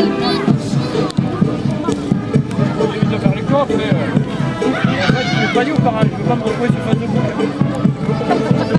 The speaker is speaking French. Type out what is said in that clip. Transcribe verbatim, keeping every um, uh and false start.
J'ai envie de faire le corps, mais euh, en fait, je ne peux pas aller au parallèle, je ne peux pas me retrouver sur face de boucle.